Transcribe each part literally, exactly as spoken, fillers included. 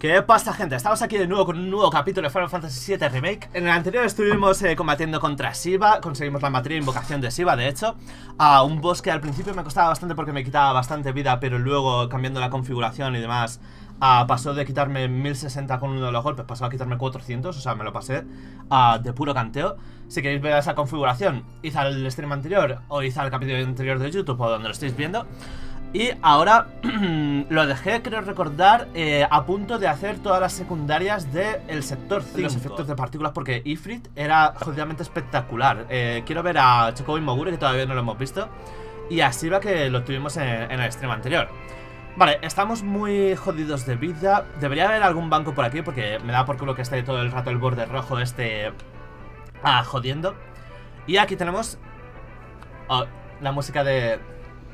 ¿Qué pasa, gente? Estamos aquí de nuevo con un nuevo capítulo de Final Fantasy siete Remake. En el anterior estuvimos eh, combatiendo contra Shiva. Conseguimos la materia de invocación de Shiva, de hecho. A un boss que al principio me costaba bastante porque me quitaba bastante vida, pero luego, cambiando la configuración y demás, uh, pasó de quitarme mil sesenta con uno de los golpes, pasó a quitarme cuatrocientos, o sea, me lo pasé uh, de puro canteo. Si queréis ver esa configuración, id al stream anterior o id al capítulo anterior de YouTube o donde lo estéis viendo. Y ahora lo dejé, creo recordar, eh, a punto de hacer todas las secundarias del sector cinco. Los efectos de partículas, porque Ifrit era jodidamente espectacular. eh, Quiero ver a Chocobo y Moguri, que todavía no lo hemos visto, y a Shiva, que lo tuvimos en, en el stream anterior. Vale, estamos muy jodidos de vida. Debería haber algún banco por aquí, porque me da por culo que esté todo el rato el borde rojo este ah, jodiendo. Y aquí tenemos oh, la música de...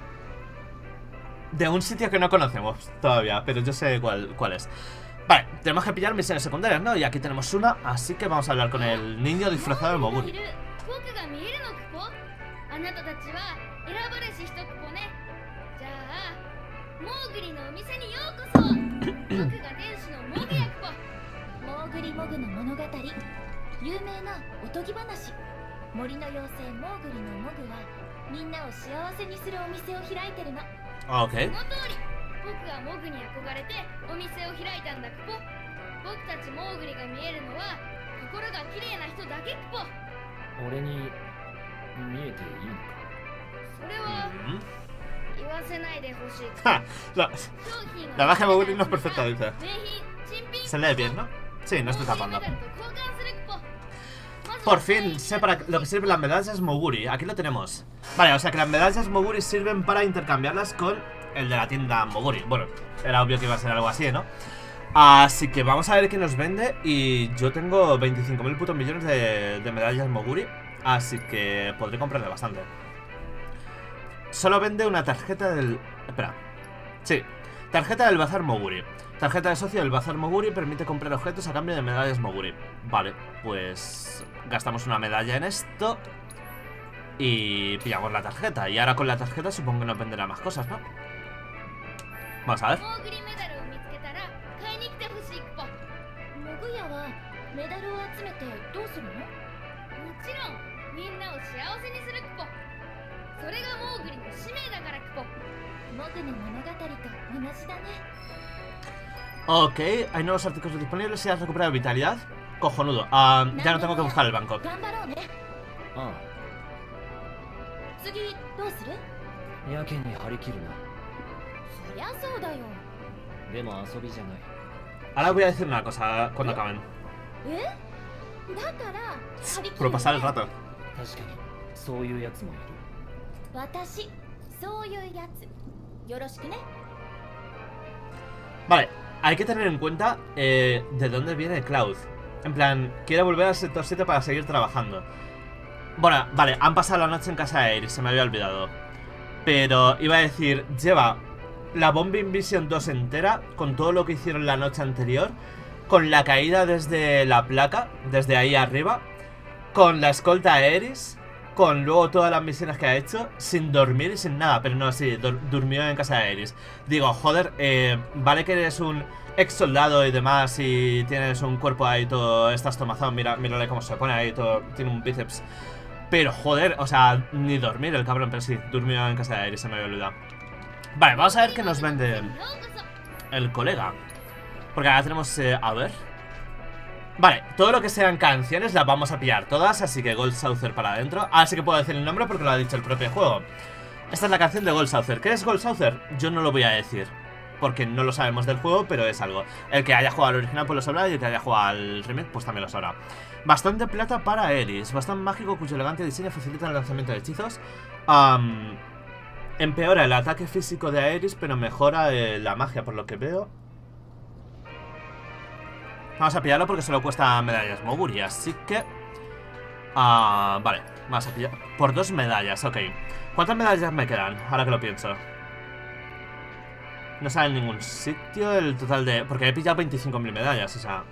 de un sitio que no conocemos todavía, pero yo sé cuál, cuál es. Vale, tenemos que pillar misiones secundarias, ¿no? Y aquí tenemos una, así que vamos a hablar con el niño disfrazado de Moguri. Ok. Ja, la, la magia de Moguri no es perfecta, dice. Se lee bien, ¿no? Sí, no estoy tapando. Por fin sé para lo que sirven las medallas Moguri. Aquí lo tenemos. Vale, o sea que las medallas Moguri sirven para intercambiarlas con el de la tienda Moguri. Bueno, era obvio que iba a ser algo así, ¿no? Así que vamos a ver qué nos vende. Y yo tengo veinticinco mil putos millones de, de medallas Moguri, así que podré comprarle bastante. Solo vende una tarjeta del... Espera. Sí, tarjeta del bazar Moguri. Tarjeta de socio del bazar Moguri permite comprar objetos a cambio de medallas Moguri. Vale, pues gastamos una medalla en esto y pillamos la tarjeta. Y ahora con la tarjeta supongo que nos venderá más cosas, ¿no? Vamos a ver. Ok, hay nuevos artículos disponibles y has recuperado vitalidad. Cojonudo. Uh, ya no tengo que buscar el banco. Ahora voy a decir una cosa cuando acaben. Por pasar el rato. Vale, hay que tener en cuenta eh, de dónde viene Cloud. En plan, quiere volver al sector siete para seguir trabajando. Bueno, vale, han pasado la noche en casa de Aeris, se me había olvidado. Pero iba a decir, lleva la Bombing Vision dos entera, con todo lo que hicieron la noche anterior, con la caída desde la placa, desde ahí arriba, con la escolta a Aeris, con luego todas las misiones que ha hecho, sin dormir y sin nada. Pero no, sí, dur durmió en casa de Aeris. Digo, joder, eh, vale que eres un ex soldado y demás y tienes un cuerpo ahí todo, estás tomazado, mira, mírale cómo se pone ahí todo, tiene un bíceps. Pero joder, o sea, ni dormir el cabrón, pero sí, durmió en casa de Aeris, se me había olvidado. Vale, vamos a ver qué nos vende el colega. Porque ahora tenemos, eh, a ver. Vale, todo lo que sean canciones las vamos a pillar todas, así que Gold Saucer para adentro. Ahora sí que puedo decir el nombre porque lo ha dicho el propio juego. Esta es la canción de Gold Saucer. ¿Qué es Gold Saucer? Yo no lo voy a decir, porque no lo sabemos del juego, pero es algo. El que haya jugado al original pues lo sabrá, y el que haya jugado al remake pues también lo sabrá. Bastante plata para Aeris, bastante mágico cuyo elegante diseño facilita el lanzamiento de hechizos. um, Empeora el ataque físico de Aeris, pero mejora eh, la magia, por lo que veo. Vamos a pillarlo porque solo cuesta medallas Moguri, así que... Uh, vale, vamos a pillar por dos medallas, ok. ¿Cuántas medallas me quedan? Ahora que lo pienso. No sale en ningún sitio el total de... Porque he pillado veinticinco mil medallas, o sea...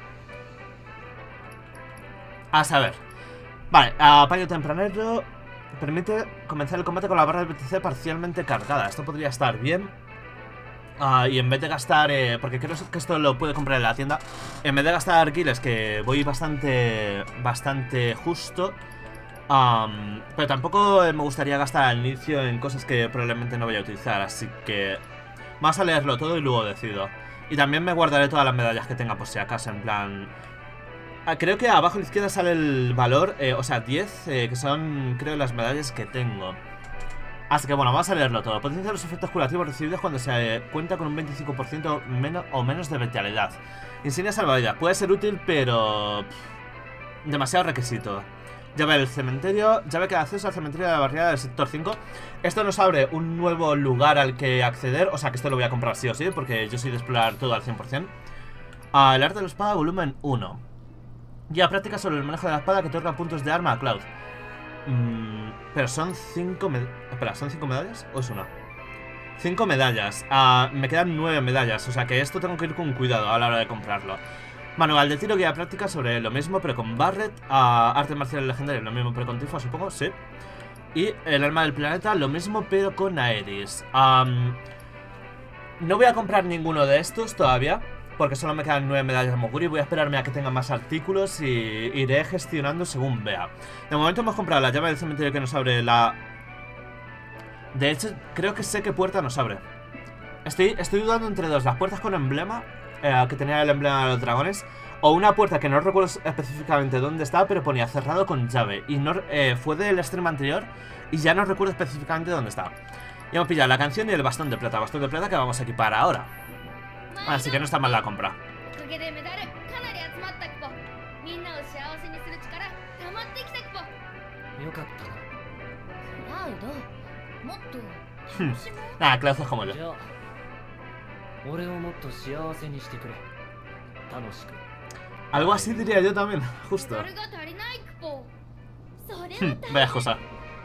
A saber. Vale, apaño tempranero. Permite comenzar el combate con la barra del B T C parcialmente cargada. Esto podría estar bien. Uh, y en vez de gastar, eh, porque creo que esto lo puede comprar en la tienda, en vez de gastar giles, que voy bastante, bastante justo, um, pero tampoco me gustaría gastar al inicio en cosas que probablemente no voy a utilizar, así que vamos a leerlo todo y luego decido. Y también me guardaré todas las medallas que tenga por si acaso, en plan... Ah, creo que abajo a la izquierda sale el valor, eh, o sea, diez, eh, que son, creo, las medallas que tengo. Así que bueno, vamos a leerlo todo. Potencia los efectos curativos recibidos cuando se cuenta con un veinticinco por ciento menos o menos de vitalidad. Insignia salvavidas. Puede ser útil, pero... Pff, demasiado requisito. Llave del cementerio. Llave que da acceso al cementerio de la barriada del sector cinco. Esto nos abre un nuevo lugar al que acceder. O sea que esto lo voy a comprar sí o sí, porque yo soy de explorar todo al cien por cien. Ah, el arte de la espada, volumen uno. Guía práctica sobre el manejo de la espada que otorga puntos de arma a Cloud. Mm, pero son cinco med... Espera, ¿son cinco medallas o es una? Cinco medallas. Uh, me quedan nueve medallas, o sea que esto tengo que ir con cuidado a la hora de comprarlo. Manual de tiro, guía práctica sobre lo mismo, pero con Barret. Uh, arte marcial legendario, lo mismo, pero con Tifa, supongo, sí. Y el alma del planeta, lo mismo, pero con Aeris. Um, no voy a comprar ninguno de estos todavía, porque solo me quedan nueve medallas de Moguri. Voy a esperarme a que tenga más artículos y iré gestionando según vea. De momento hemos comprado la llave del cementerio que nos abre la... De hecho, creo que sé qué puerta nos abre. Estoy, estoy dudando entre dos. Las puertas con emblema, eh, que tenía el emblema de los dragones, o una puerta que no recuerdo específicamente dónde estaba, pero ponía cerrado con llave. Y no, eh, fue del stream anterior y ya no recuerdo específicamente dónde estaba. Y hemos pillado la canción y el bastón de plata. Bastón de plata que vamos a equipar ahora. Así que no está mal la compra. Hmm. Nada, Klaus es como yo. Algo así diría yo también, justo. Hmm, vaya cosa.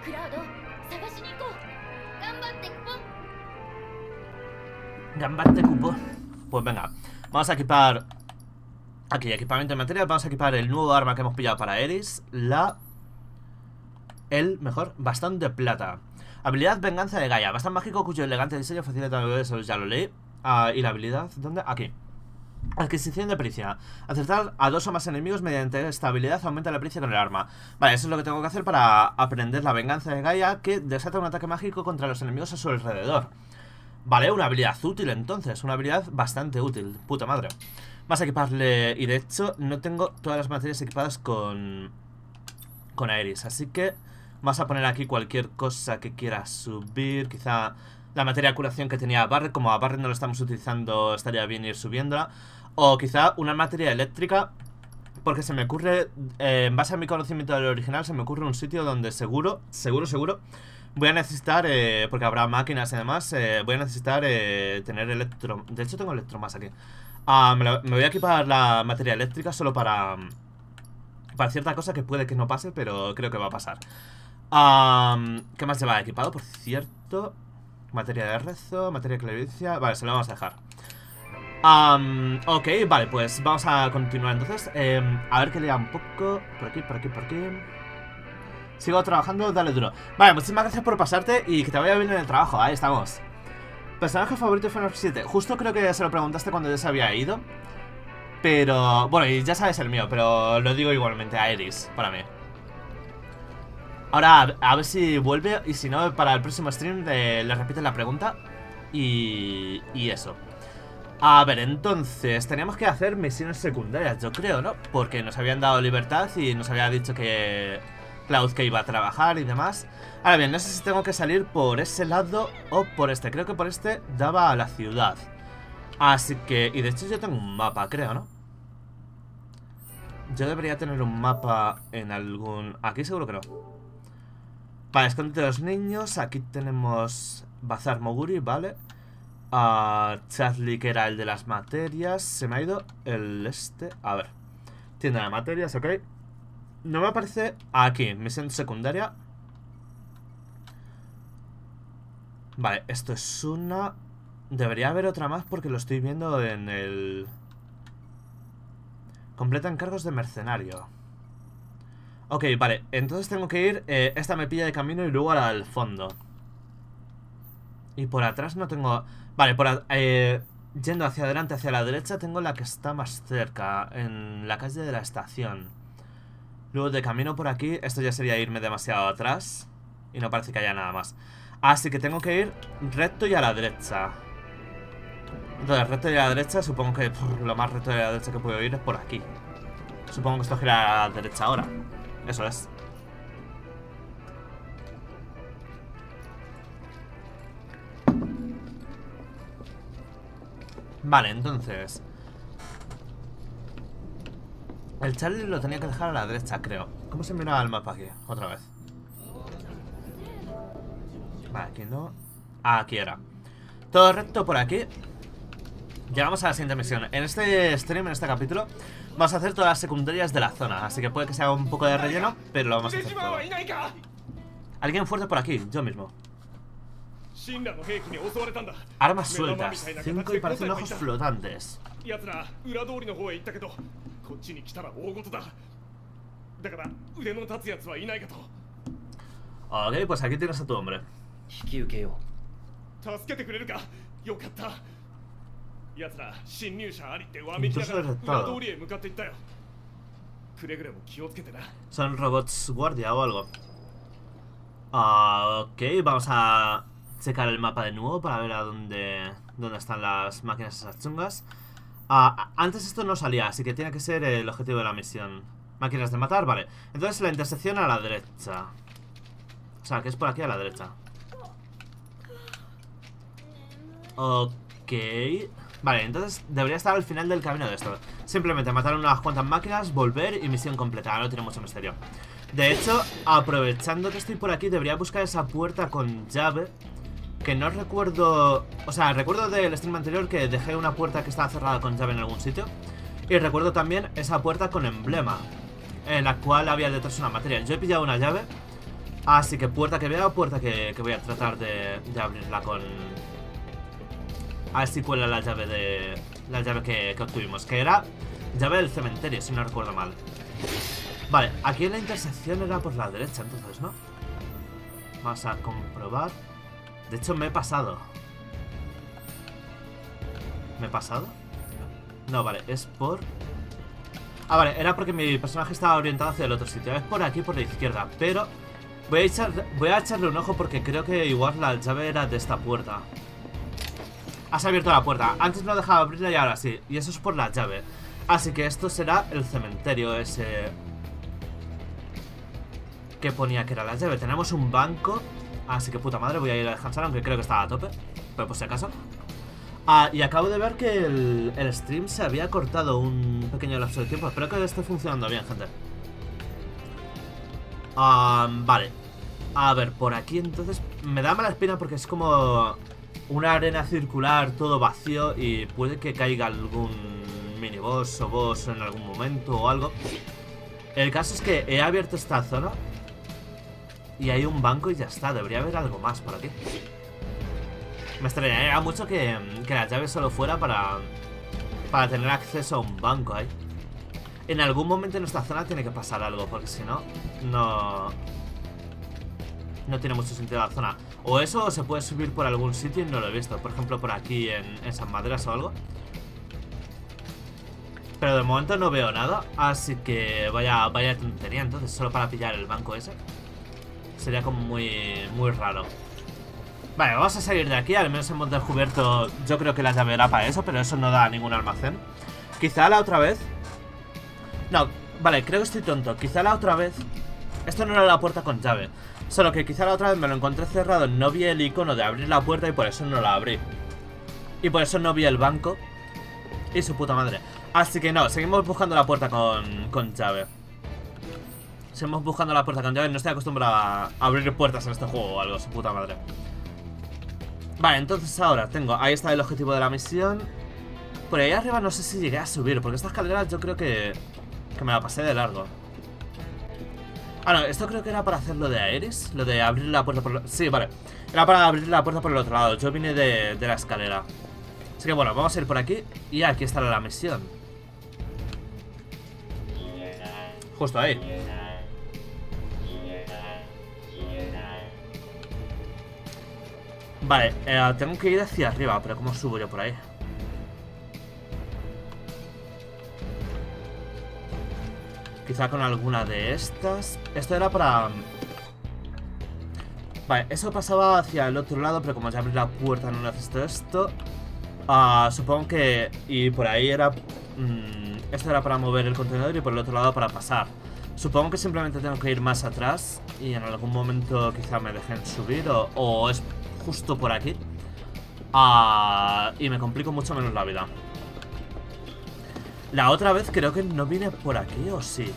Gambate cupo. Pues venga, vamos a equipar. Aquí, equipamiento de material. Vamos a equipar el nuevo arma que hemos pillado para Aeris. La... El mejor bastón de plata. Habilidad venganza de Gaia. Bastón mágico cuyo elegante diseño facilita. Eso ya lo leí. Uh, y la habilidad, ¿dónde? Aquí. Adquisición de pericia. Acertar a dos o más enemigos mediante esta habilidad aumenta la pericia con el arma. Vale, eso es lo que tengo que hacer para aprender la venganza de Gaia, que desata un ataque mágico contra los enemigos a su alrededor. Vale, una habilidad útil entonces. Una habilidad bastante útil. Puta madre. Vas a equiparle... Y de hecho no tengo todas las materias equipadas con... Con Aeris, así que... Vas a poner aquí cualquier cosa que quieras subir. Quizá la materia de curación que tenía Barret. Como a Barret no lo estamos utilizando, estaría bien ir subiéndola. O quizá una materia eléctrica. Porque se me ocurre, eh, en base a mi conocimiento del original, se me ocurre un sitio donde seguro, seguro, seguro voy a necesitar, eh, porque habrá máquinas y demás, eh, voy a necesitar eh, tener electro... De hecho tengo electro más aquí. uh, me, lo, me voy a equipar la materia eléctrica solo para... Para cierta cosa que puede que no pase, pero creo que va a pasar. Um, ¿Qué más lleva equipado? Por cierto, materia de rezo, materia de clarividencia. Vale, se lo vamos a dejar. um, Ok, vale, pues vamos a continuar entonces. eh, A ver que lea un poco. Por aquí, por aquí, por aquí. Sigo trabajando, dale duro. Vale, muchísimas gracias por pasarte y que te vaya bien en el trabajo. Ahí estamos. Personaje favorito de Final siete. Justo creo que se lo preguntaste cuando ya se había ido. Pero, bueno, y ya sabes el mío, pero lo digo igualmente, Aeris, para mí. Ahora, a ver si vuelve. Y si no, para el próximo stream le, le repiten la pregunta. Y, y eso. A ver, entonces teníamos que hacer misiones secundarias, yo creo, ¿no? Porque nos habían dado libertad y nos había dicho que Cloud que iba a trabajar y demás. Ahora bien, no sé si tengo que salir por ese lado o por este. Creo que por este daba a la ciudad. Así que... Y de hecho yo tengo un mapa, creo, ¿no? Yo debería tener un mapa en algún... Aquí seguro que no. Vale, escondite de los niños. Aquí tenemos Bazar Moguri, vale. uh, Charlie, que era el de las materias. Se me ha ido el este. A ver, tienda de materias, ok. No me aparece aquí, misión secundaria. Vale, esto es una... Debería haber otra más porque lo estoy viendo en el... Completa encargos de mercenario. Ok, vale, entonces tengo que ir, eh, esta me pilla de camino y luego al fondo. Y por atrás no tengo... Vale, por a... eh, yendo hacia adelante, hacia la derecha, tengo la que está más cerca, en la calle de la estación. Luego de camino por aquí, esto ya sería irme demasiado atrás. Y no parece que haya nada más. Así que tengo que ir recto y a la derecha. Entonces, recto y a la derecha, supongo que pff, lo más recto y a la derecha que puedo ir es por aquí. Supongo que esto gira a la derecha ahora. Eso es. Vale, entonces el Charlie lo tenía que dejar a la derecha, creo. ¿Cómo se miraba el mapa aquí? Otra vez. Vale, aquí no. Ah, aquí era. Todo recto por aquí. Llegamos a la siguiente misión. En este stream, en este capítulo, vamos a hacer todas las secundarias de la zona. Así que puede que sea un poco de relleno, pero lo vamos a hacer todo. Alguien fuerte por aquí, yo mismo. Armas sueltas, cinco y parecen ojos flotantes. Ok, pues aquí tienes a tu hombre. Intruso detectado. Son robots guardia o algo. Ah, ok, vamos a checar el mapa de nuevo para ver a dónde, dónde están las máquinas esas chungas. Ah, antes esto no salía, así que tiene que ser el objetivo de la misión. Máquinas de matar, vale. Entonces la intersección a la derecha. O sea, que es por aquí a la derecha. Ok. Vale, entonces debería estar al final del camino de esto. Simplemente matar unas cuantas máquinas, volver y misión completa. No tiene mucho misterio. De hecho, aprovechando que estoy por aquí, debería buscar esa puerta con llave. Que no recuerdo... O sea, recuerdo del stream anterior que dejé una puerta que estaba cerrada con llave en algún sitio. Y recuerdo también esa puerta con emblema, en la cual había detrás una materia. Yo he pillado una llave, así que puerta que vea, puerta que, que voy a tratar de, de abrirla con... A ver si cuela la llave de... La llave que, que obtuvimos, que era llave del cementerio, si no recuerdo mal. Vale, aquí en la intersección era por la derecha, entonces, ¿no? Vamos a comprobar. De hecho, me he pasado. ¿Me he pasado? No, vale, es por... Ah, vale, era porque mi personaje estaba orientado hacia el otro sitio. Es por aquí, por la izquierda, pero... Voy a, echar... Voy a echarle un ojo porque creo que igual la llave era de esta puerta. Has abierto la puerta. Antes no dejaba abrirla y ahora sí. Y eso es por la llave. Así que esto será el cementerio ese... que ponía que era la llave. Tenemos un banco. Así que puta madre, voy a ir a descansar, aunque creo que estaba a tope. Pero por si acaso. Ah, y acabo de ver que el, el stream se había cortado un pequeño lapso de tiempo. Espero que esté funcionando bien, gente. Ah, vale. A ver, por aquí entonces me da mala espina porque es como una arena circular, todo vacío. Y puede que caiga algún miniboss o boss en algún momento o algo. El caso es que he abierto esta zona y hay un banco y ya está. Debería haber algo más por aquí. Me extrañaría mucho que, que la llave solo fuera para Para tener acceso a un banco ahí. En algún momento en esta zona tiene que pasar algo, porque si no, no No tiene mucho sentido la zona. O eso, o se puede subir por algún sitio y no lo he visto. Por ejemplo, por aquí en, en San Madras o algo. Pero de momento no veo nada. Así que vaya, vaya tontería. Entonces, solo para pillar el banco ese sería como muy, muy raro. Vale, vamos a salir de aquí. Al menos hemos descubierto, yo creo que la llave era para eso, pero eso no da a ningún almacén. Quizá la otra vez... No, vale, creo que estoy tonto. Quizá la otra vez... Esto no era la puerta con llave. Solo que quizá la otra vez me lo encontré cerrado. No vi el icono de abrir la puerta y por eso no la abrí. Y por eso no vi el banco y su puta madre. Así que no, seguimos buscando la puerta con, con llave. Seguimos buscando la puerta con llave. No estoy acostumbrado a abrir puertas en este juego o algo, su puta madre. Vale, entonces ahora tengo... Ahí está el objetivo de la misión. Por ahí arriba no sé si llegué a subir, porque esta escalera yo creo que... Que me la pasé de largo. Ah, no, esto creo que era para hacer lo de Aeris. Lo de abrir la puerta por... Lo... Sí, vale. Era para abrir la puerta por el otro lado. Yo vine de, de la escalera. Así que bueno, vamos a ir por aquí. Y aquí estará la misión. Justo ahí. Vale, eh, tengo que ir hacia arriba, pero ¿cómo subo yo por ahí? Quizá con alguna de estas. Esto era para... Vale, eso pasaba hacia el otro lado, pero como ya abrí la puerta no necesito esto. Uh, supongo que... Y por ahí era... Mmm, esto era para mover el contenedor y por el otro lado para pasar. Supongo que simplemente tengo que ir más atrás y en algún momento quizá me dejen subir o, o es justo por aquí. Uh, y me complico mucho menos la vida. La otra vez creo que no vine por aquí, ¿o sí?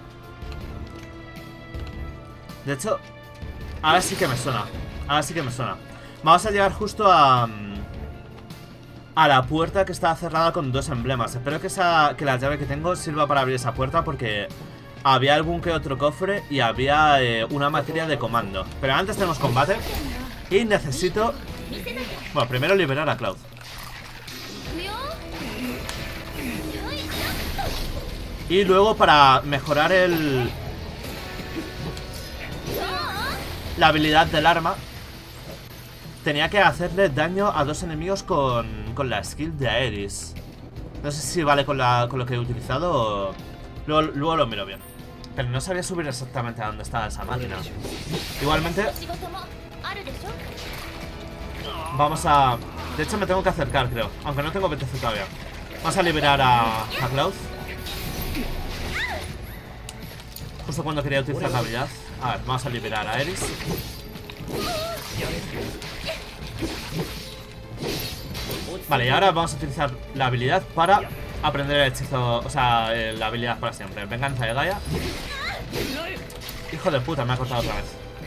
De hecho, ahora sí que me suena. Ahora sí que me suena. Vamos a llegar justo a... A la puerta que está cerrada con dos emblemas. Espero que, esa, que la llave que tengo sirva para abrir esa puerta porque había algún que otro cofre y había eh, una materia de comando. Pero antes tenemos combate y necesito... Bueno, primero liberar a Cloud. Y luego para mejorar el... La habilidad del arma, tenía que hacerle daño a dos enemigos con, con la skill de Aeris. No sé si vale con, la, con lo que he utilizado o... Luego, luego lo miro bien. Pero no sabía subir exactamente a dónde estaba esa máquina. Igualmente vamos a... De hecho me tengo que acercar, creo. Aunque no tengo B T C todavía. Vamos a liberar a, a Cloud. Justo cuando quería utilizar la habilidad. A ver, vamos a liberar a Aeris. Vale, y ahora vamos a utilizar la habilidad para aprender el hechizo. O sea, eh, la habilidad para siempre. Venganza de Gaia. Hijo de puta, me ha cortado otra vez.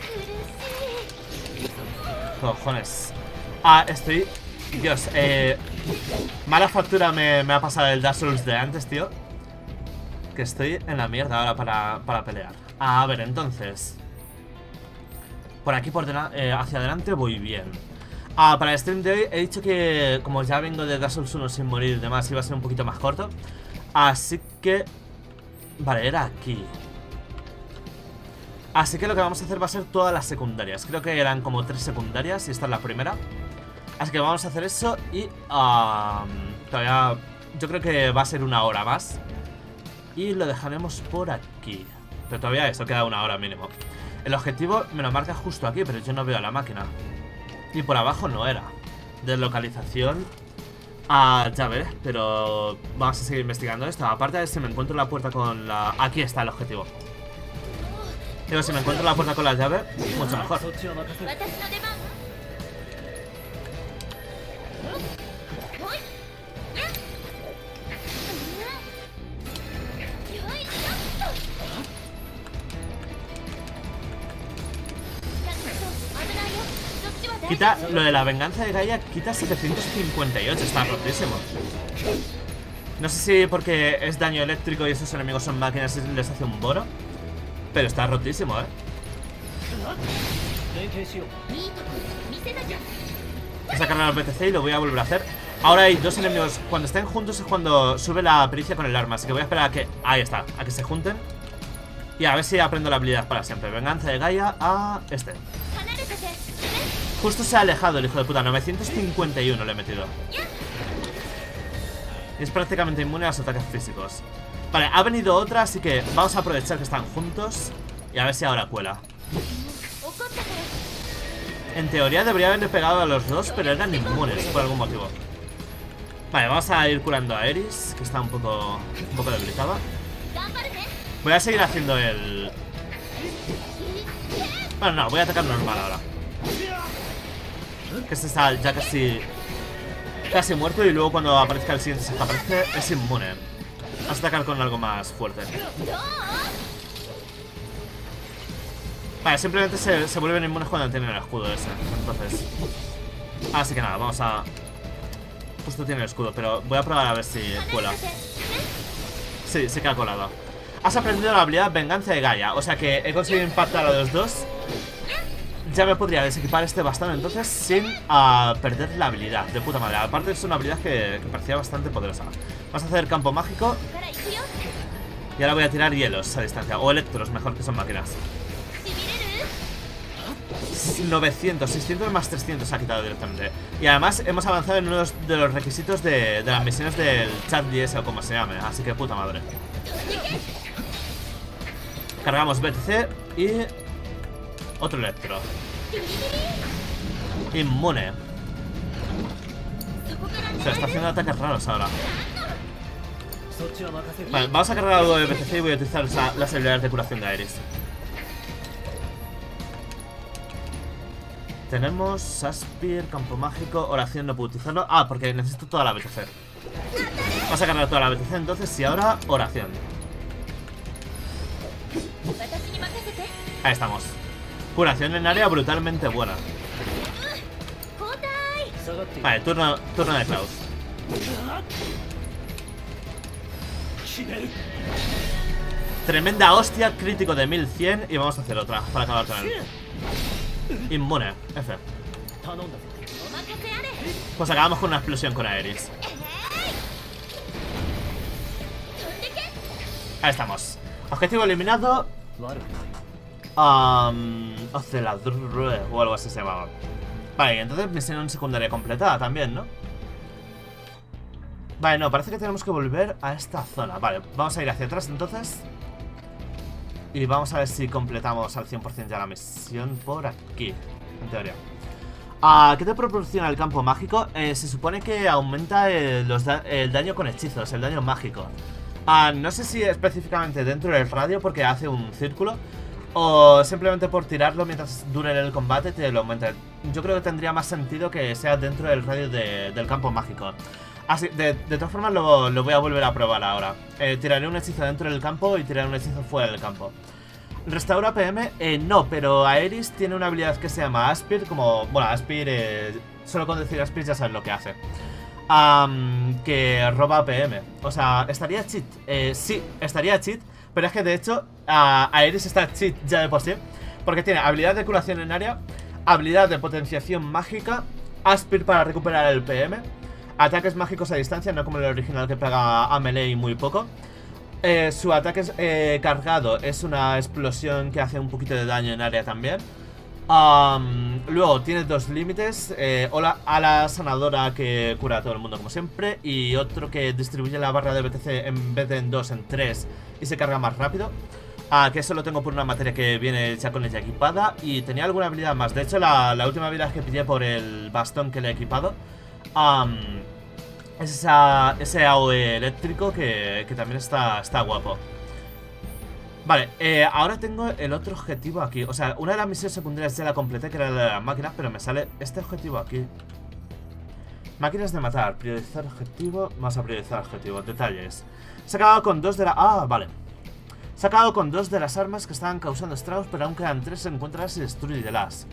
Cojones. Ah, estoy... Dios, eh... mala factura me, me ha pasado el Dark Souls de antes, tío. Que estoy en la mierda ahora para, para pelear. A ver, entonces por aquí por eh, hacia adelante voy bien. Ah, para el stream de hoy he dicho que como ya vengo de Dark Souls uno sin morir y demás, iba a ser un poquito más corto. Así que... Vale, era aquí. Así que lo que vamos a hacer va a ser todas las secundarias. Creo que eran como tres secundarias y esta es la primera. Así que vamos a hacer eso y... Uh, todavía... Yo creo que va a ser una hora más. Y lo dejaremos por aquí. Pero todavía eso queda una hora mínimo. El objetivo me lo marca justo aquí, pero yo no veo la máquina. Y por abajo no era. Deslocalización. Ah, ya veré, pero vamos a seguir investigando esto. Aparte de si me encuentro la puerta con la... Aquí está el objetivo. Digo, si me encuentro la puerta con la llave, mucho mejor. Quita, lo de la venganza de Gaia quita setecientos cincuenta y ocho, está rotísimo. No sé si porque es daño eléctrico y esos enemigos son máquinas y les hace un boro, pero está rotísimo, eh. Voy a sacarle al B T C y lo voy a volver a hacer. Ahora hay dos enemigos, cuando estén juntos es cuando sube la pericia con el arma, así que voy a esperar a que... Ahí está, a que se junten. Y a ver si aprendo la habilidad para siempre. Venganza de Gaia a este. Justo se ha alejado el hijo de puta. Novecientos cincuenta y uno le he metido. Y es prácticamente inmune a los ataques físicos. Vale, ha venido otra, así que vamos a aprovechar que están juntos y a ver si ahora cuela. En teoría debería haberle pegado a los dos, pero eran inmunes por algún motivo. Vale, vamos a ir curando a Aeris, que está un poco, un poco debilitada. Voy a seguir haciendo el... Bueno, no, voy a atacar normal ahora. Que este está ya casi Casi muerto y luego cuando aparezca el siguiente se desaparece, es inmune. Vamos a atacar con algo más fuerte. Vale, simplemente se, se vuelven inmunes cuando tienen el escudo ese. Entonces... Así que nada, vamos a... Justo tiene el escudo, pero voy a probar a ver si cuela. Sí, sí que ha colado. Has aprendido la habilidad Venganza de Gaia, o sea que he conseguido impactar a los dos. Ya me podría desequipar este bastón entonces sin uh, perder la habilidad. De puta madre, aparte es una habilidad que, que parecía bastante poderosa. Vamos a hacer campo mágico. Y ahora voy a tirar hielos a distancia. O electros, mejor, que son máquinas. novecientos, seiscientos más trescientos ha quitado directamente. Y además hemos avanzado en uno de los requisitos de, de las misiones del chat D S o como se llame. Así que puta madre. Cargamos B T C y otro electro. Inmune. Se está haciendo ataques raros ahora. Vale, vamos a cargar algo de B T C y voy a utilizar esa, las habilidades de curación de Aeris. Tenemos Aspir, campo mágico, oración, no puedo utilizarlo. Ah, porque necesito toda la B T C. Vamos a cargar toda la B T C entonces y ahora oración. Ahí estamos. Curación en área brutalmente buena. Vale, turno, turno de Klaus. Tremenda hostia, crítico de mil cien. Y vamos a hacer otra para acabar con él. Inmune, F. Pues acabamos con una explosión con Aeris. Ahí estamos. Objetivo eliminado. Um, Ocelador o algo así se llamaba. Vale, entonces misión secundaria completada también, ¿no? Vale, no, parece que tenemos que volver a esta zona. Vale, vamos a ir hacia atrás entonces. Y vamos a ver si completamos al cien por cien ya la misión por aquí, en teoría. Uh, ¿Qué te proporciona el campo mágico? Eh, se supone que aumenta el, los da el daño con hechizos, el daño mágico. Uh, no sé si específicamente dentro del radio porque hace un círculo, o simplemente por tirarlo mientras dure el combate te lo aumenta. Yo creo que tendría más sentido que sea dentro del radio de, del campo mágico. Así, de, de todas formas lo, lo voy a volver a probar ahora. eh, Tiraré un hechizo dentro del campo y tiraré un hechizo fuera del campo. Restaura P M, eh, no, pero Aeris tiene una habilidad que se llama Aspir. Como, bueno, Aspir, eh, solo con decir Aspir ya sabes lo que hace. um, Que roba P M. O sea, ¿estaría cheat? Eh, sí, estaría cheat. Pero es que de hecho uh, Aeris está cheat ya de por sí, porque tiene habilidad de curación en área, habilidad de potenciación mágica, Aspir para recuperar el P M, ataques mágicos a distancia, no como el original que pega a melee y muy poco. eh, Su ataque eh, cargado es una explosión que hace un poquito de daño en área también. Um, luego tiene dos límites, eh, hola, ala sanadora que cura a todo el mundo como siempre, y otro que distribuye la barra de B T C en vez de en dos, en tres, y se carga más rápido. Ah, que eso lo tengo por una materia que viene ya con ella equipada. Y tenía alguna habilidad más. De hecho la, la última habilidad que pillé por el bastón que le he equipado um, es esa, ese A O E eléctrico que, que también está, está guapo. Vale, eh, ahora tengo el otro objetivo aquí. O sea, una de las misiones secundarias ya la completé, que era la de las máquinas, pero me sale este objetivo aquí. Máquinas de matar, priorizar objetivo. Vamos a priorizar objetivo, detalles. Se ha acabado con dos de las... Ah, vale. Se ha acabado con dos de las armas que estaban causando estragos, pero aún quedan tres, encuéntralas y destruyelas.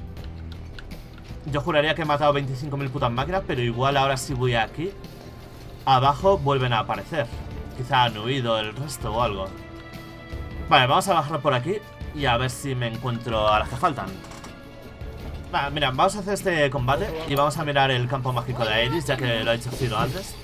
Yo juraría que he matado veinticinco mil putas máquinas, pero igual ahora si voy aquí, abajo vuelven a aparecer. Quizá han huido el resto o algo. Vale, vamos a bajar por aquí y a ver si me encuentro a las que faltan. Vale, mira, vamos a hacer este combate y vamos a mirar el campo mágico de Aeris, ya que lo ha hecho Ciro antes.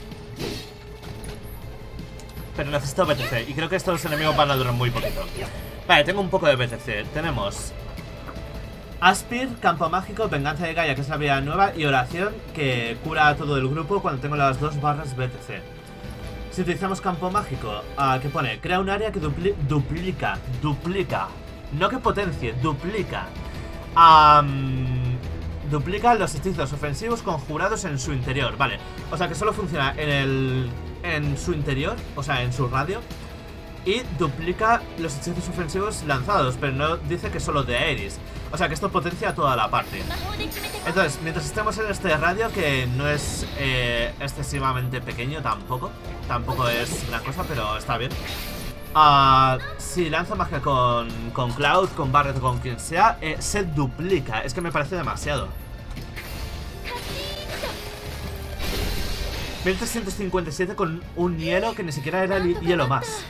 Pero necesito B T C y creo que estos enemigos van a durar muy poquito. Vale, tengo un poco de B T C. Tenemos Aspir, campo mágico, venganza de Gaia, que es la habilidad nueva, y oración, que cura a todo el grupo cuando tengo las dos barras B T C. Si utilizamos campo mágico, uh, que pone, crea un área que dupli duplica, duplica, no que potencie, duplica. Um, duplica los hechizos ofensivos conjurados en su interior, vale. O sea que solo funciona en el... en su interior, o sea, en su radio. Y duplica los hechizos ofensivos lanzados, pero no dice que solo de Aeris. O sea que esto potencia toda la parte. Entonces, mientras estemos en este radio, que no es eh, excesivamente pequeño tampoco, tampoco es gran cosa, pero está bien. uh, Si lanzo magia con, con Cloud, con Barret o con quien sea, eh, se duplica. Es que me parece demasiado. mil trescientos cincuenta y siete con un hielo que ni siquiera era hielo más.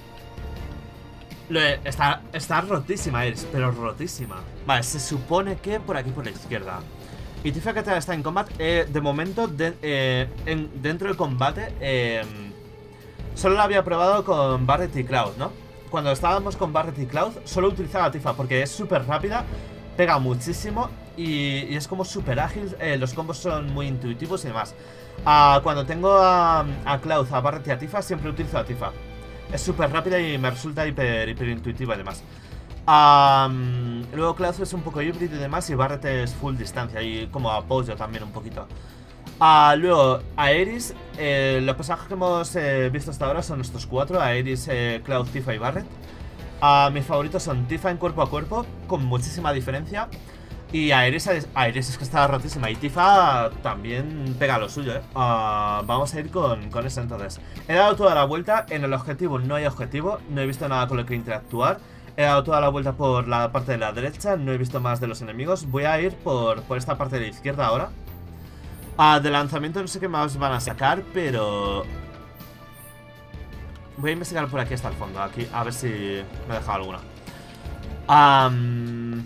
Lo he, está, está rotísima, Aeris, pero rotísima. Vale, se supone que por aquí por la izquierda. Y Tifa que está en combate. eh, De momento, de, eh, en, dentro del combate, eh, solo lo había probado con Barret y Cloud, ¿no? Cuando estábamos con Barret y Cloud, solo utilizaba a Tifa porque es súper rápida, pega muchísimo y, y es como súper ágil. eh, Los combos son muy intuitivos y demás. uh, Cuando tengo a, a Cloud, a Barret y a Tifa, siempre utilizo a Tifa. Es súper rápida y me resulta hiper, hiper intuitiva y demás. um, Luego Cloud es un poco híbrido y demás, y Barret es full distancia y como apoyo también un poquito. Uh, luego, Aeris, eh, los personajes que hemos eh, visto hasta ahora son estos cuatro: Aeris, eh, Cloud, Tifa y Barret. uh, Mis favoritos son Tifa en cuerpo a cuerpo, con muchísima diferencia. Y Aeris, Aeris es que está rotísima. Y Tifa también pega lo suyo, ¿eh? Uh, vamos a ir con, con eso entonces. He dado toda la vuelta. En el objetivo no hay objetivo. No he visto nada con lo que interactuar. He dado toda la vuelta por la parte de la derecha. No he visto más de los enemigos. Voy a ir por, por esta parte de la izquierda ahora. Uh, de lanzamiento no sé qué más van a sacar, pero... voy a investigar por aquí hasta el fondo. Aquí, a ver si me he dejado alguna. Um...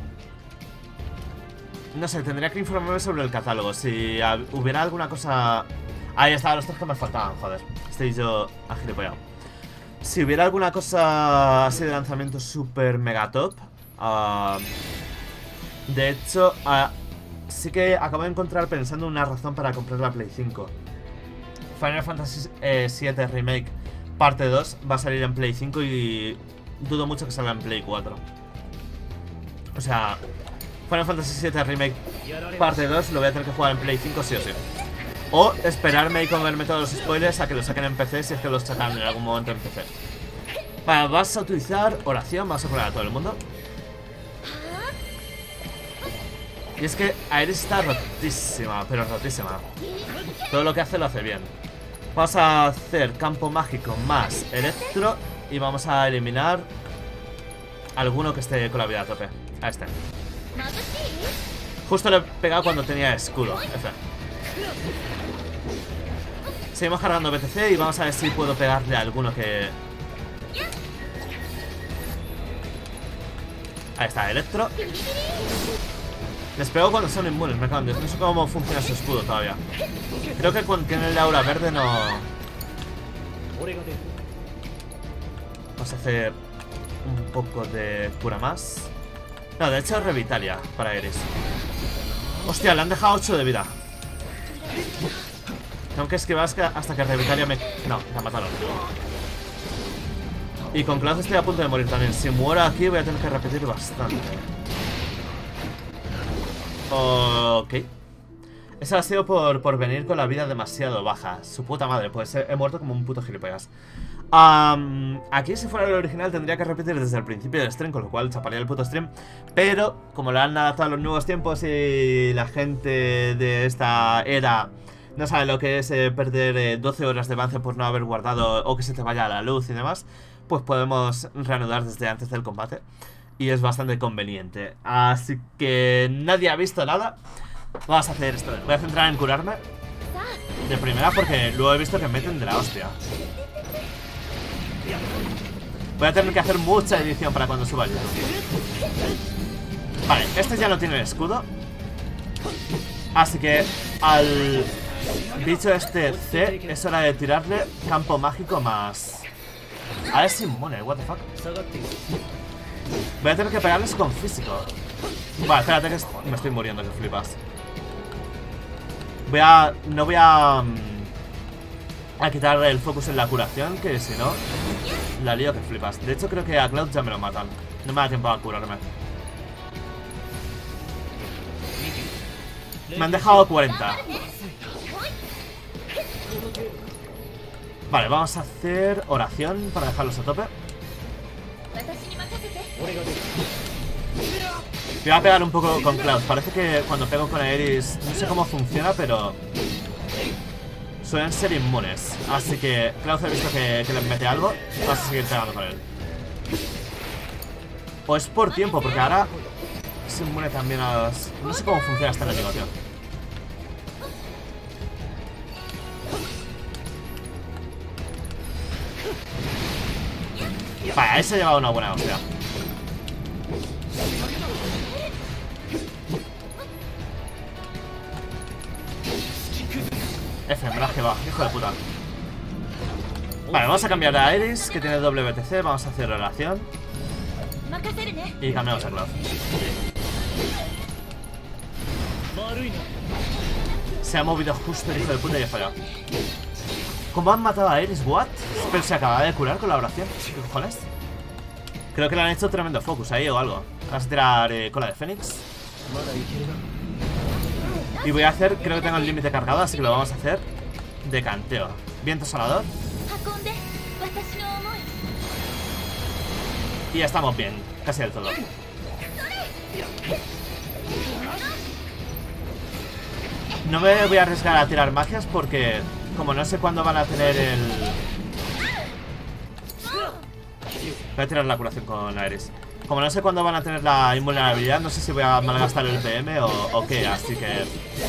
No sé, tendría que informarme sobre el catálogo. Si hubiera alguna cosa... Ahí estaban los tres que me faltaban, joder. Estoy yo agilipollado. Si hubiera alguna cosa así de lanzamiento super mega top. uh, De hecho, uh, sí que acabo de encontrar pensando una razón para comprar la Play cinco. Final Fantasy eh, siete Remake parte dos va a salir en Play cinco y dudo mucho que salga en Play cuatro. O sea... Final Fantasy siete Remake parte dos lo voy a tener que jugar en Play cinco sí o sí. O esperarme y comerme todos los spoilers a que lo saquen en P C, si es que los sacan en algún momento en P C. Vale, vas a utilizar oración, vas a poner a todo el mundo. Y es que Aeris está rotísima, pero rotísima. Todo lo que hace lo hace bien. Vamos a hacer campo mágico más electro y vamos a eliminar alguno que esté con la vida a tope. A este. Justo le he pegado cuando tenía escudo. F. Seguimos cargando B T C y vamos a ver si puedo pegarle a alguno que... Ahí está, electro. Les pego cuando son inmunes, me cago en Dios. No sé cómo funciona su escudo todavía. Creo que cuando tiene el aura verde no... Vamos a hacer un poco de cura más. No, de hecho es Revitalia para Aeris. Hostia, le han dejado ocho de vida. Tengo que esquivar hasta que Revitalia me... No, la mataron. Y con Cloud estoy a punto de morir también. Si muero aquí voy a tener que repetir bastante. Ok. Eso ha sido por, por venir con la vida demasiado baja. Su puta madre, pues he, he muerto como un puto gilipollas. Um, aquí si fuera el original tendría que repetir desde el principio del stream, con lo cual chaparía el puto stream. Pero como lo han adaptado a los nuevos tiempos y la gente de esta era no sabe lo que es eh, perder eh, doce horas de avance por no haber guardado o que se te vaya la luz y demás, pues podemos reanudar desde antes del combate. Y es bastante conveniente. Así que nadie ha visto nada. Vamos a hacer esto. Voy a centrar en curarme de primera porque luego he visto que meten de la hostia. Voy a tener que hacer mucha edición para cuando suba el YouTube. Vale, este ya no tiene el escudo. Así que al bicho este C es hora de tirarle campo mágico más. A ver si inmune, what the fuck. Voy a tener que pegarles con físico. Vale, espérate que me estoy muriendo, que flipas. Voy a... No voy a... A quitar el focus en la curación, que si no la lío que flipas. De hecho creo que a Cloud ya me lo matan. No me da tiempo a curarme. Me han dejado cuarenta. Vale, vamos a hacer oración para dejarlos a tope. Voy a pegar un poco con Cloud. Parece que cuando pego con Aeris no sé cómo funciona, pero suelen ser inmunes. Así que Cloud he visto que, que les mete algo. Vas a seguir pegando con él. O es por tiempo, porque ahora es inmune también a los... No sé cómo funciona este enemigo, tío. Vale, ahí se ha llevado una buena hostia. F, que va, hijo de puta. Vale, vamos a cambiar a Aeris, que tiene doble B T C. Vamos a hacer oración y cambiamos a Cloud. Se ha movido justo el hijo de puta y he fallado. ¿Cómo han matado a Eris? ¿What? Pero se acaba de curar con la oración. ¿Qué cojones? Creo que le han hecho tremendo focus ahí o algo. Vamos a tirar eh, cola de Fénix. Y voy a hacer, creo que tengo el límite cargado, así que lo vamos a hacer de canteo. Viento solador. Y ya estamos bien, casi del todo. No me voy a arriesgar a tirar magias porque como no sé cuándo van a tener el... Voy a tirar la curación con Aeris. Como no sé cuándo van a tener la invulnerabilidad, no sé si voy a malgastar el P M o, o qué, así que...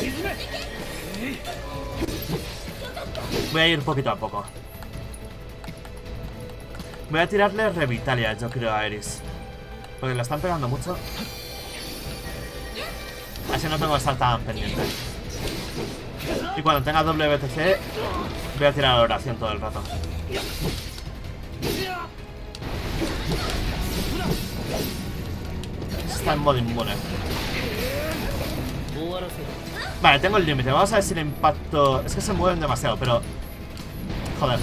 Voy a ir poquito a poco. Voy a tirarle Revitalia, yo creo, a Aeris. Porque la están pegando mucho. Así no tengo que estar tan pendiente. Y cuando tenga W T C, voy a tirar la oración todo el rato. Está en modo inmune. Vale, tengo el límite. Vamos a ver si el impacto... Es que se mueven demasiado, pero... Joder.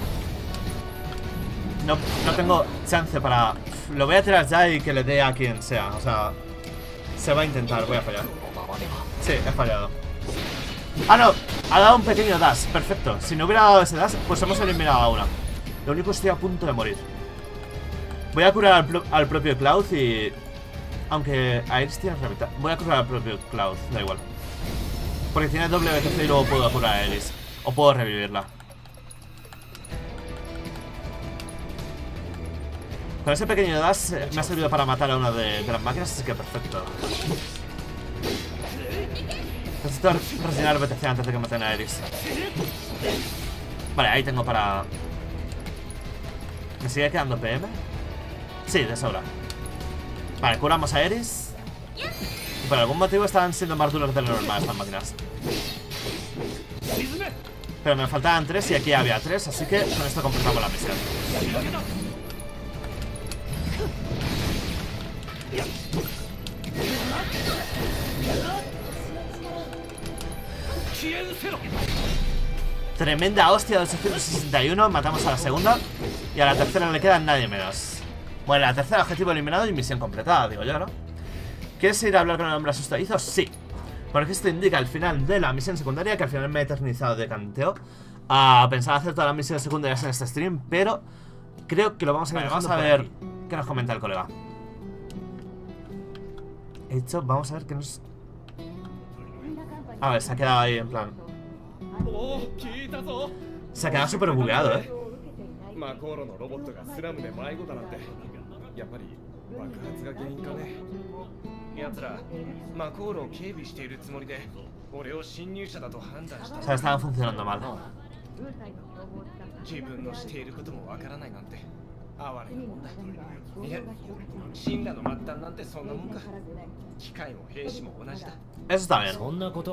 No, no tengo chance para... Lo voy a tirar ya y que le dé a quien sea. O sea... Se va a intentar, voy a fallar. Sí, he fallado. Ah, no, ha dado un pequeño dash, perfecto. Si no hubiera dado ese dash, pues hemos eliminado a una. Lo único es que estoy a punto de morir. Voy a curar al, al propio Cloud y... Aunque Aeris tiene revita. Voy a curar al propio Cloud, da igual. Porque tiene doble B T C y luego puedo curar a Aeris. O puedo revivirla. Con ese pequeño dash me ha servido para matar a una de, de las máquinas, así que perfecto. Necesito rellenar B T C antes de que maten a Aeris. Vale, ahí tengo para... ¿Me sigue quedando P M? Sí, de sobra. Vale, curamos a Aeris. Y por algún motivo están siendo más duros de lo normal estas máquinas. Pero me faltaban tres y aquí había tres, así que con esto completamos la misión. Tremenda hostia de ochocientos sesenta y uno. Matamos a la segunda. Y a la tercera le queda nadie menos. Bueno, la tercera objetivo eliminado y misión completada, digo yo, ¿no? ¿Quieres ir a hablar con el hombre asustadizo? Sí. Porque esto indica el final de la misión secundaria, que al final me he eternizado de canteo. Ah, pensaba hacer todas las misiones secundarias en este stream, pero creo que lo vamos a ver. Vamos a ver qué nos comenta el colega. He dicho, vamos a ver qué nos... A ver, se ha quedado ahí en plan... Se ha quedado súper bugueado, eh. O sea, estaban funcionando mal. Eso está bien.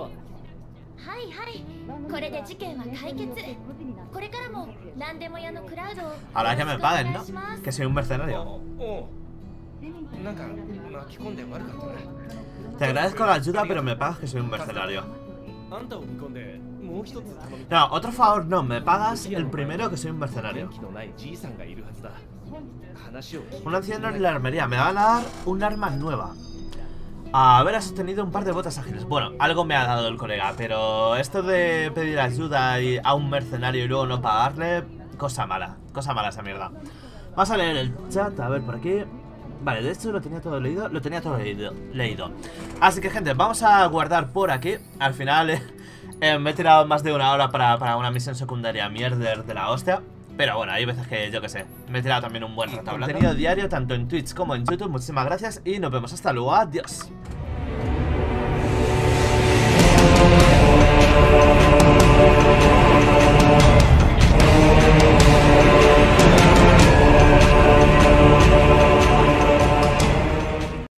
Ahora que me paguen, ¿no? Que soy un mercenario. Te agradezco la ayuda, pero me pagas que soy un mercenario. No, otro favor no, me pagas el primero que soy un mercenario. Un anciano en la armería, me van a dar un arma nueva. A ver, has obtenido un par de botas ágiles. Bueno, algo me ha dado el colega, pero esto de pedir ayuda y a un mercenario y luego no pagarle, cosa mala, cosa mala esa mierda. Vamos a leer el chat, a ver por aquí. Vale, de hecho lo tenía todo leído, lo tenía todo leído, leído. Así que gente, vamos a guardar por aquí. Al final eh, eh, me he tirado más de una hora para, para una misión secundaria mierder de la hostia. Pero bueno, hay veces que yo que sé, me he tirado también un buen rato hablando. Contenido diario tanto en Twitch como en YouTube. Muchísimas gracias y nos vemos hasta luego, adiós.